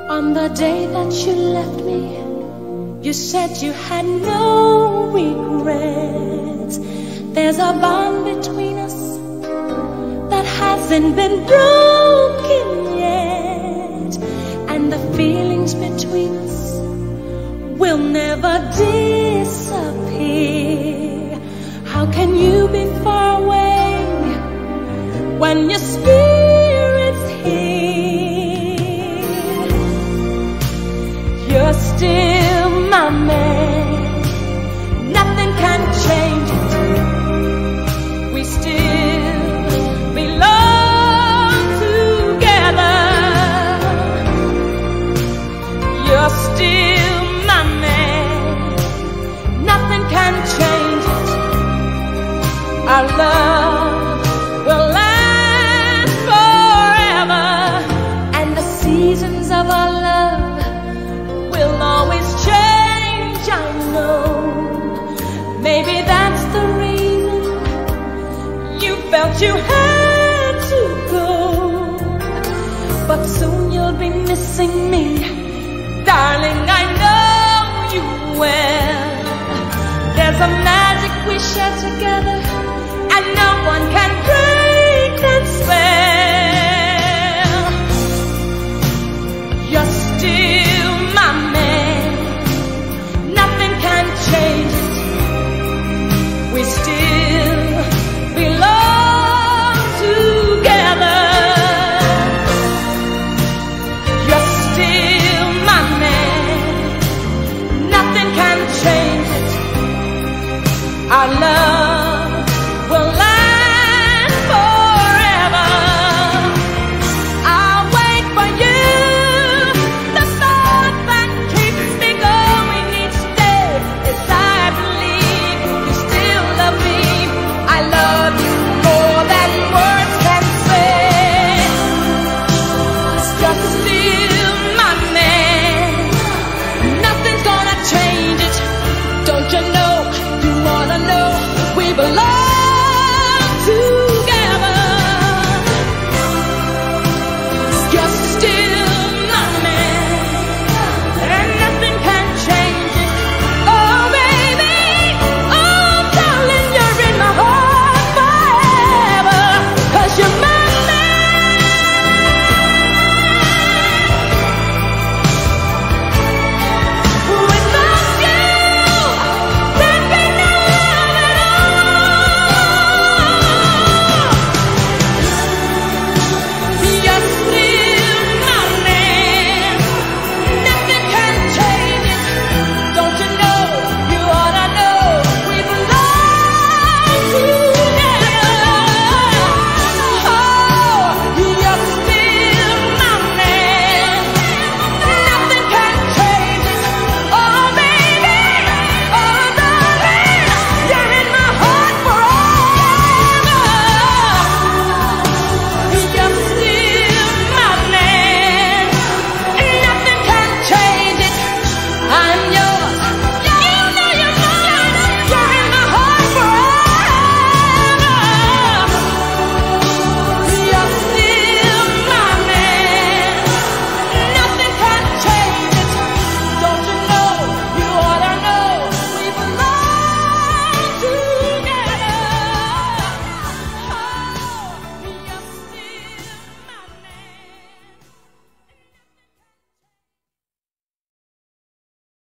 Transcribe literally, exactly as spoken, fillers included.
On the day that you left me, you said you had no regrets. There's a bond between us that hasn't been broken yet, and the feelings between us will never disappear. How can you be far away when your spirit's here? You're still my man, nothing can change it. We still belong together. You're still my man, nothing can change it. Our love will last forever, and the seasons of our love will always change, I know. Maybe that's the reason you felt you had to go. But soon you'll be missing me, darling, I know you will. There's a magic we share together, and no one can break that spell. You're still my man, nothing can change it. We still belong together. You're still my man, nothing can change it. Our love